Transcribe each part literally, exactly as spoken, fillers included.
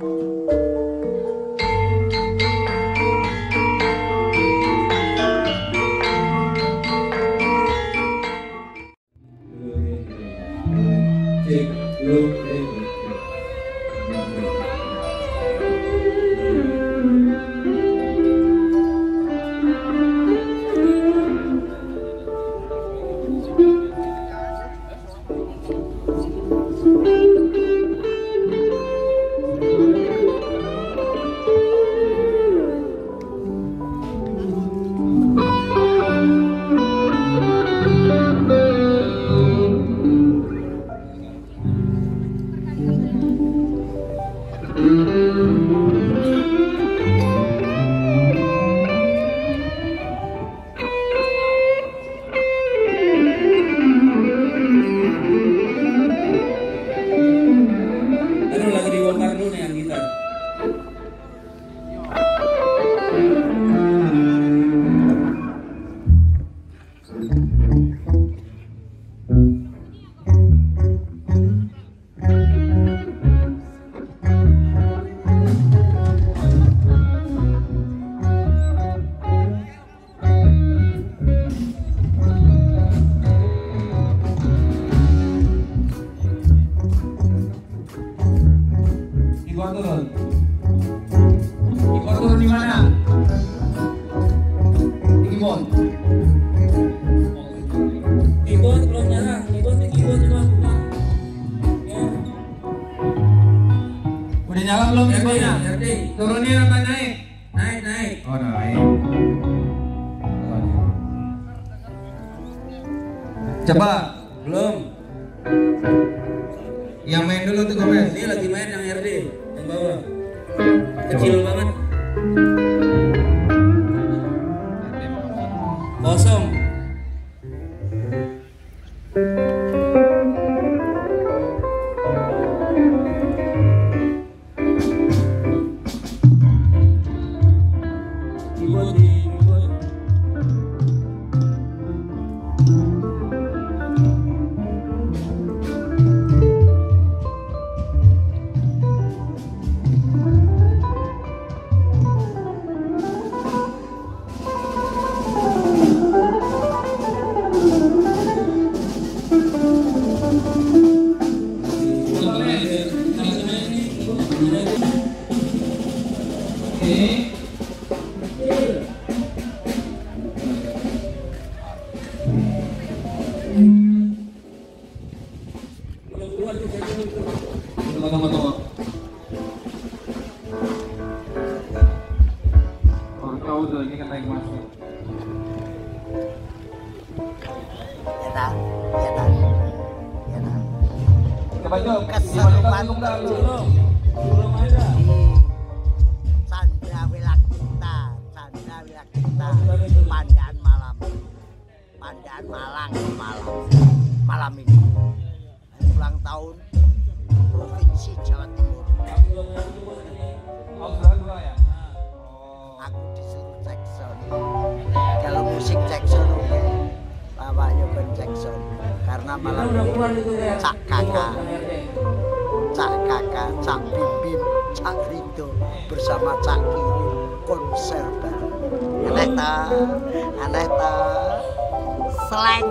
Turunnya apa naik? Naik, naik. Oh, naik. Coba. Belum. Yang main dulu tuh Gomez. Ini lagi main yang R D, yang bawah. Kecil coba banget. Kosong. Chandra Wilakita, Chandra Wilakita, Pandaan Malam, Pandaan Malang malam, malam ini ulang tahun Provinsi Jawa Timur. Aku disuruh Jackson, kalau musik Jackson oke, bapaknya Ben Jackson, karena malam ini Cak Kakak. Cak Kakak, Cak Bim Bim, Cak Rido bersama Cak Kiri konser bareng. Aneh ta, aneh ta, slang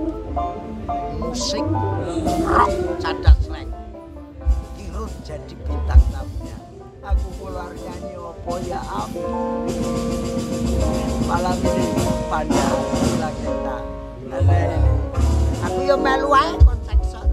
musik rock cadas slang. Kiro jadi bintang tamunya. Aku keluar nyanyi opo ya ampun. Malam ini Pandaan Wilakita. Aneh ini. Aku yo melu ae konser son.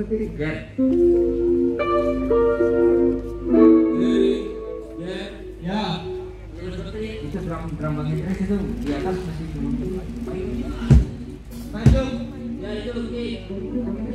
Jet. Ya. Itu drum drum bang Idris itu di atas masih belum. Masuk. Ya itu oke.